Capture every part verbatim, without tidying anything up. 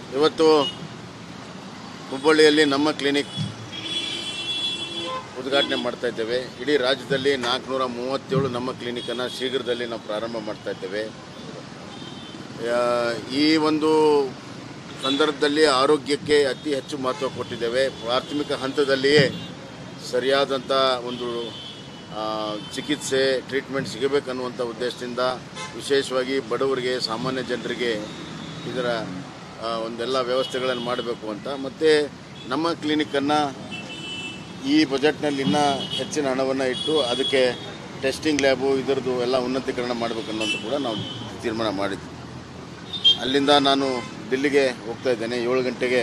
ಇವತ್ತು ಹುಬ್ಬಳ್ಳಿಯಲ್ಲಿ ನಮ್ಮ ಕ್ಲಿನಿಕ್ ಉದ್ಘಾಟನೆ ಮಾಡ್ತಾ ಇದ್ದೇವೆ. ಇಡೀ ರಾಜ್ಯದಲ್ಲಿ ನಾಲ್ಕುನೂರ ಮೂವತ್ತೇಳು ನಮ್ಮ ಕ್ಲಿನಿಕನ್ನು ಶೀಘ್ರದಲ್ಲಿ ನಾವು ಪ್ರಾರಂಭ ಮಾಡ್ತಾ ಇದ್ದೇವೆ. ಈ ಒಂದು ಸಂದರ್ಭದಲ್ಲಿ ಆರೋಗ್ಯಕ್ಕೆ ಅತಿ ಹೆಚ್ಚು ಮಹತ್ವ ಕೊಟ್ಟಿದ್ದೇವೆ. ಪ್ರಾಥಮಿಕ ಹಂತದಲ್ಲಿಯೇ ಸರಿಯಾದಂಥ ಒಂದು ಚಿಕಿತ್ಸೆ ಟ್ರೀಟ್ಮೆಂಟ್ ಸಿಗಬೇಕನ್ನುವಂಥ ಉದ್ದೇಶದಿಂದ ವಿಶೇಷವಾಗಿ ಬಡವರಿಗೆ, ಸಾಮಾನ್ಯ ಜನರಿಗೆ ಇದರ ಒಂದೆಲ್ಲ ವ್ಯವಸ್ಥೆಗಳನ್ನು ಮಾಡಬೇಕು ಅಂತ, ಮತ್ತು ನಮ್ಮ ಕ್ಲಿನಿಕನ್ನು ಈ ಬಜೆಟ್ನಲ್ಲಿ ಇನ್ನೂ ಹೆಚ್ಚಿನ ಹಣವನ್ನು ಇಟ್ಟು ಅದಕ್ಕೆ ಟೆಸ್ಟಿಂಗ್ ಲ್ಯಾಬು ಇದರದ್ದು ಎಲ್ಲ ಉನ್ನತೀಕರಣ ಮಾಡಬೇಕನ್ನೋದು ಕೂಡ ನಾವು ತೀರ್ಮಾನ ಮಾಡಿದ್ವಿ. ಅಲ್ಲಿಂದ ನಾನು ದಿಲ್ಲಿಗೆ ಹೋಗ್ತಾ ಇದ್ದೇನೆ. ಏಳು ಗಂಟೆಗೆ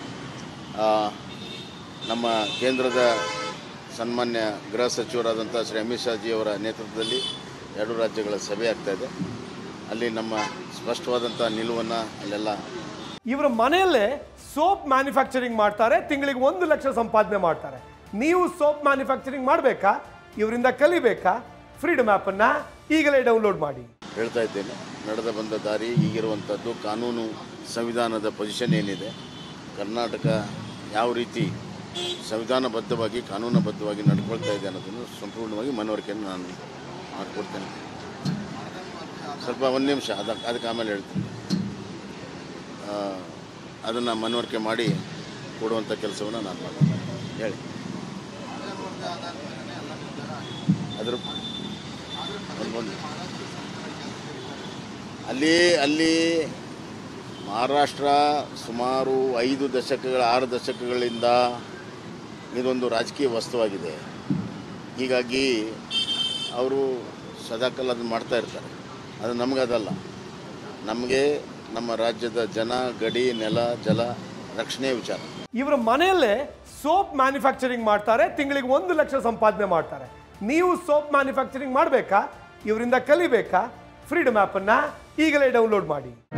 ನಮ್ಮ ಕೇಂದ್ರದ ಸನ್ಮಾನ್ಯ ಗೃಹ ಸಚಿವರಾದಂಥ ಶ್ರೀ ಅಮಿತ್ ಶಾ ಜಿಯವರ ನೇತೃತ್ವದಲ್ಲಿ ಎರಡು ರಾಜ್ಯಗಳ ಸಭೆ ಆಗ್ತಾಯಿದೆ. ಅಲ್ಲಿ ನಮ್ಮ ಸ್ಪಷ್ಟವಾದಂಥ ನಿಲುವನ್ನು ಅಲ್ಲೆಲ್ಲ ಇವರ ಮನೆಯಲ್ಲೇ ಸೋಪ್ ಮ್ಯಾನುಫ್ಯಾಕ್ಚರಿಂಗ್ ಮಾಡ್ತಾರೆ. ತಿಂಗಳಿಗೆ ಒಂದು ಲಕ್ಷ ಸಂಪಾದನೆ ಮಾಡ್ತಾರೆ. ನೀವು ಸೋಪ್ ಮ್ಯಾನುಫ್ಯಾಕ್ಚರಿಂಗ್ ಮಾಡಬೇಕಾ? ಇವರಿಂದ ಕಲಿಬೇಕಾ? ಫ್ರೀಡಮ್ ಆ್ಯಪನ್ನು ಈಗಲೇ ಡೌನ್ಲೋಡ್ ಮಾಡಿ. ಹೇಳ್ತಾ ಇದ್ದೇನೆ, ನಡೆದ ಬಂದ ದಾರಿ ಈಗಿರುವಂಥದ್ದು ಕಾನೂನು ಸಂವಿಧಾನದ ಪೊಸಿಷನ್ ಏನಿದೆ, ಕರ್ನಾಟಕ ಯಾವ ರೀತಿ ಸಂವಿಧಾನಬದ್ಧವಾಗಿ ಕಾನೂನುಬದ್ಧವಾಗಿ ನಡ್ಕೊಳ್ತಾ ಇದೆ ಅನ್ನೋದನ್ನು ಸಂಪೂರ್ಣವಾಗಿ ಮನವರಿಕೆಯನ್ನು ನಾನು ಮಾಡಿಕೊಡ್ತೇನೆ. ಸ್ವಲ್ಪ ಒಂದು ನಿಮಿಷ ಅದಕ್ಕೆ ಅದಕ್ಕೆ ಆಮೇಲೆ ಹೇಳ್ತೀನಿ. ಅದನ್ನು ಮನವರಿಕೆ ಮಾಡಿ ಕೊಡುವಂಥ ಕೆಲಸವನ್ನು ನಾನು ಮಾಡ್ತೀನಿ. ಹೇಳಿ ಅದ್ರ ಒಂದು ಅಲ್ಲಿ ಅಲ್ಲಿ ಮಹಾರಾಷ್ಟ್ರ ಸುಮಾರು ಐದು ದಶಕಗಳ ಆರು ದಶಕಗಳಿಂದ ಇದೊಂದು ರಾಜಕೀಯ ವಸ್ತುವಾಗಿದೆ. ಹೀಗಾಗಿ ಅವರು ಸದಾಕಾಲ ಅದನ್ನು ಮಾಡ್ತಾ ಇರ್ತಾರೆ. ಅದು ನಮಗದಲ್ಲ. ನಮಗೆ ನಮ್ಮ ರಾಜ್ಯದ ಜನ, ಗಡಿ, ನೆಲ, ಜಲ ರಕ್ಷಣೆ ವಿಚಾರ. ಇವರ ಮನೆಯಲ್ಲೇ ಸೋಪ್ ಮ್ಯಾನುಫ್ಯಾಕ್ಚರಿಂಗ್ ಮಾಡ್ತಾರೆ. ತಿಂಗಳಿಗೆ ಒಂದು ಲಕ್ಷ ಸಂಪಾದನೆ ಮಾಡ್ತಾರೆ. ನೀವು ಸೋಪ್ ಮ್ಯಾನುಫ್ಯಾಕ್ಚರಿಂಗ್ ಮಾಡಬೇಕಾ? ಇವರಿಂದ ಕಲಿಬೇಕಾ? ಫ್ರೀಡಮ್ ಆ್ಯಪನ್ನು ಈಗಲೇ ಡೌನ್ಲೋಡ್ ಮಾಡಿ.